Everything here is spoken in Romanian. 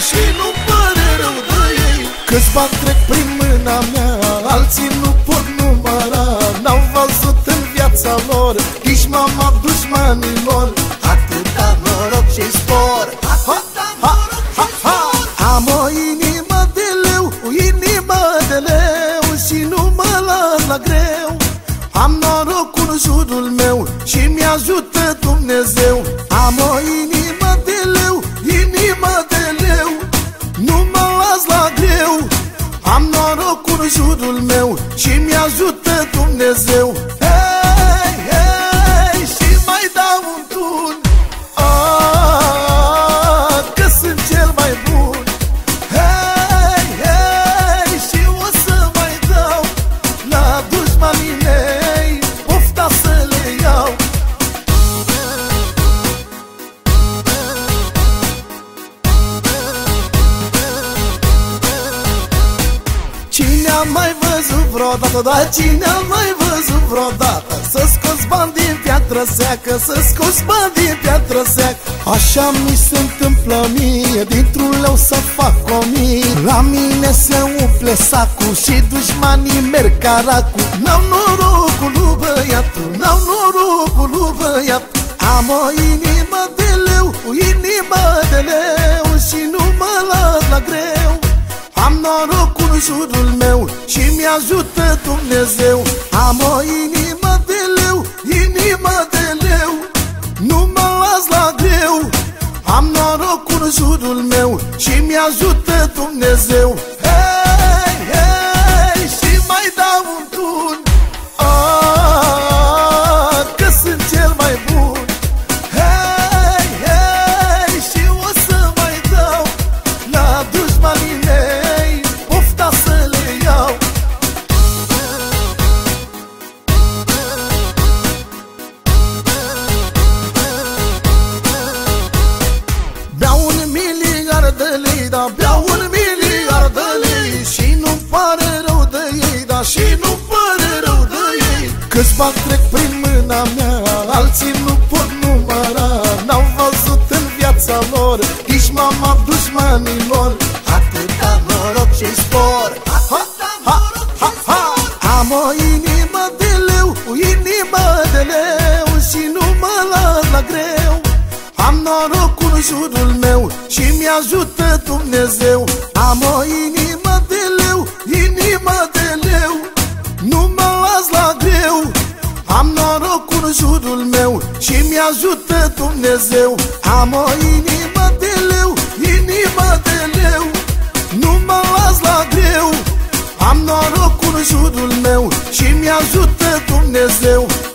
și nu-mi pare rău de ei. Câți bani trec prin mâna mea, alții nu pot număra. N-au văzut în viața lor nici mama dușmanilor. Atâta noroc și spor, atâta noroc și spor. Am o inimă de leu, o inimă de leu și nu mă las la greu. Am norocul în jurul meu și mi-ajută Dumnezeu. Am o inimă de leu, inimă de leu, nu mă las la greu. Am norocul în jurul meu și mi-ajută Dumnezeu. Hei, hei, și mai dau un tun, că sunt cel mai bun. Hei, hei, și o să mai dau la dușmanii mei, pofta să le iau. Cine a mai văzut vreodată, da, cine a mai văzut vreodată să scoți bani din piatră seacă, să scoți bani din piatră seacă? Așa mi se întâmplă mie, dintr-un leu să fac 1000. La mine se umple sacul și dușmanii merg caracu. N-au norocul lui băiatul, n-au norocul lui băiatul. Am o inimă de leu, o inimă de leu și nu mă las la greu. Am norocul în jurul meu și mi-ajută Dumnezeu. Am o inimă de leu, inimă de leu, nu mă las la greu. Am norocul în jurul meu și mi-ajută Dumnezeu. Hei, hei, și mai dau un tun, că sunt cel mai bun. Hei, hei, și o să mai dau la dușmanii mei, pofta să le iau. Beau 1 miliard de lei, da, beau 1 miliard de lei și nu-mi pare rău de ei, da, și nu-mi pare rău de ei. Câți bani trec prin mâna mea, alții nu pot număra. N-au văzut în viața lor nici mama dușmanilor. Atâta noroc și spor, atâta noroc și spor. Am o inimă de leu, o inimă de leu și nu mă las la greu. Am norocul în jurul meu și mi-ajută Dumnezeu. Am o inimă de leu, inimă de leu, nu mă las la greu. Am norocul în jurul meu și mi-ajută Dumnezeu. Am o inimă de leu, inimă de leu, nu mă las la greu. Am norocul în jurul meu și mi-ajută Dumnezeu.